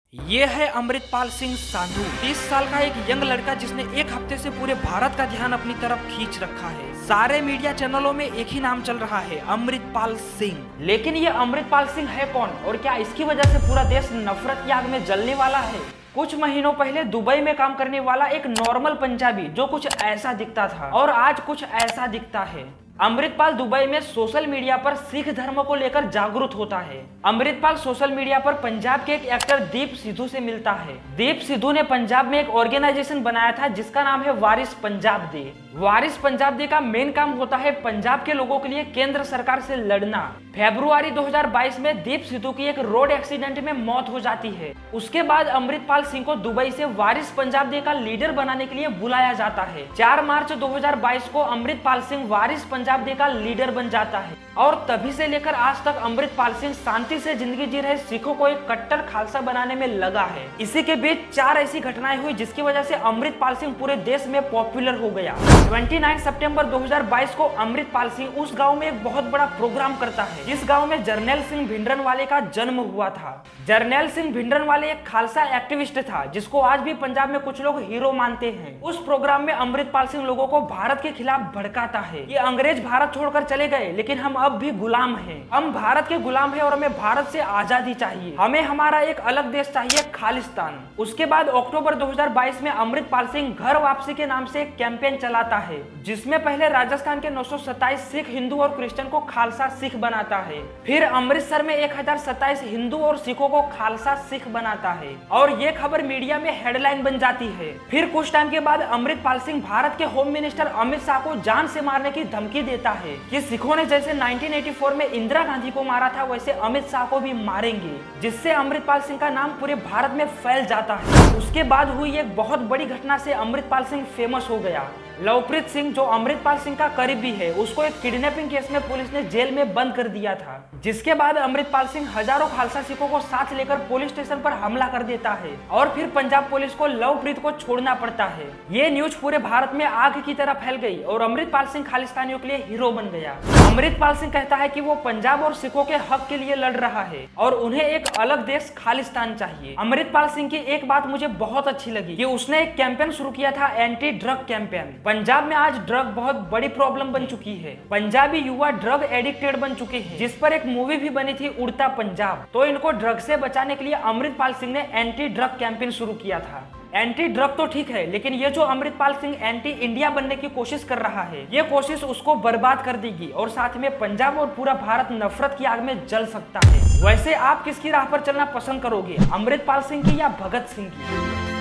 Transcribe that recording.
ये है अमृतपाल सिंह साधु, 30 साल का एक यंग लड़का जिसने एक हफ्ते से पूरे भारत का ध्यान अपनी तरफ खींच रखा है। सारे मीडिया चैनलों में एक ही नाम चल रहा है, अमृतपाल सिंह। लेकिन ये अमृतपाल सिंह है कौन और क्या इसकी वजह से पूरा देश नफरत की आग में जलने वाला है? कुछ महीनों पहले दुबई में काम करने वाला एक नॉर्मल पंजाबी जो कुछ ऐसा दिखता था और आज कुछ ऐसा दिखता है। अमृतपाल दुबई में सोशल मीडिया पर सिख धर्म को लेकर जागरूक होता है। अमृतपाल सोशल मीडिया पर पंजाब के एक एक्टर दीप सिद्धू से मिलता है। दीप सिद्धू ने पंजाब में एक ऑर्गेनाइजेशन बनाया था जिसका नाम है वारिस पंजाब दे। वारिस पंजाब दे का मेन काम होता है पंजाब के लोगों के लिए केंद्र सरकार से लड़ना। फरवरी 2022 में दीप सिद्धू की एक रोड एक्सीडेंट में मौत हो जाती है। उसके बाद अमृतपाल सिंह को दुबई से वारिस पंजाब दे का लीडर बनाने के लिए बुलाया जाता है। 4 मार्च 2022 को अमृतपाल सिंह वारिस पंजाब दे का लीडर बन जाता है और तभी से लेकर आज तक अमृतपाल सिंह शांति से जिंदगी जी रहे सिखों को एक कट्टर खालसा बनाने में लगा है। इसी के बीच 4 ऐसी घटनाएं हुई जिसकी वजह से अमृतपाल सिंह पूरे देश में पॉपुलर हो गया। 29 सितंबर 2022 को अमृतपाल सिंह उस गांव में एक बहुत बड़ा प्रोग्राम करता है जिस गांव में जरनैल सिंह भिंडरनवाले का जन्म हुआ था। जरनैल सिंह भिंडरनवाले एक खालसा एक्टिविस्ट था जिसको आज भी पंजाब में कुछ लोग हीरो मानते हैं। उस प्रोग्राम में अमृतपाल सिंह लोगों को भारत के खिलाफ भड़काता है। ये अंग्रेज भारत छोड़कर चले गए लेकिन हम अब भी गुलाम हैं। हम भारत के गुलाम हैं और हमें भारत से आजादी चाहिए। हमें हमारा एक अलग देश चाहिए, खालिस्तान। उसके बाद अक्टूबर 2022 में अमृतपाल सिंह घर वापसी के नाम से एक कैंपेन चलाता है जिसमें पहले राजस्थान के 927 सिख, हिंदू और क्रिश्चियन को खालसा सिख बनाता है। फिर अमृतसर में 1027 हिंदू और सिखों को खालसा सिख बनाता है और ये खबर मीडिया में हेडलाइन बन जाती है। फिर कुछ टाइम के बाद अमृतपाल सिंह भारत के होम मिनिस्टर अमित शाह को जान से मारने की धमकी देता है कि सिखों ने जैसे 1984 में इंदिरा गांधी को मारा था वैसे अमित शाह को भी मारेंगे, जिससे अमृतपाल सिंह का नाम पूरे भारत में फैल जाता है। उसके बाद हुई एक बहुत बड़ी घटना से अमृतपाल सिंह फेमस हो गया। लवप्रीत सिंह जो अमृतपाल सिंह का करीबी है उसको एक किडनैपिंग केस में पुलिस ने जेल में बंद कर दिया था, जिसके बाद अमृतपाल सिंह हजारों खालसा सिखों को साथ लेकर पुलिस स्टेशन पर हमला कर देता है और फिर पंजाब पुलिस को लवप्रीत को छोड़ना पड़ता है। ये न्यूज पूरे भारत में आग की तरह फैल गई और अमृतपाल सिंह खालिस्तानियों के लिए हीरो बन गया। अमृतपाल सिंह कहता है कि वो पंजाब और सिखों के हक के लिए लड़ रहा है और उन्हें एक अलग देश खालिस्तान चाहिए। अमृतपाल सिंह की एक बात मुझे बहुत अच्छी लगी कि उसने एक कैंपेन शुरू किया था, एंटी ड्रग कैंपेन। पंजाब में आज ड्रग बहुत बड़ी प्रॉब्लम बन चुकी है। पंजाबी युवा ड्रग एडिक्टेड बन चुके हैं, जिस पर एक मूवी भी बनी थी, उड़ता पंजाब। तो इनको ड्रग से बचाने के लिए अमृतपाल सिंह ने एंटी ड्रग कैंपेन शुरू किया था। एंटी ड्रग तो ठीक है लेकिन ये जो अमृतपाल सिंह एंटी इंडिया बनने की कोशिश कर रहा है ये कोशिश उसको बर्बाद कर देगी और साथ में पंजाब और पूरा भारत नफरत की आग में जल सकता है। वैसे आप किसकी राह पर चलना पसंद करोगे, अमृतपाल सिंह की या भगत सिंह की?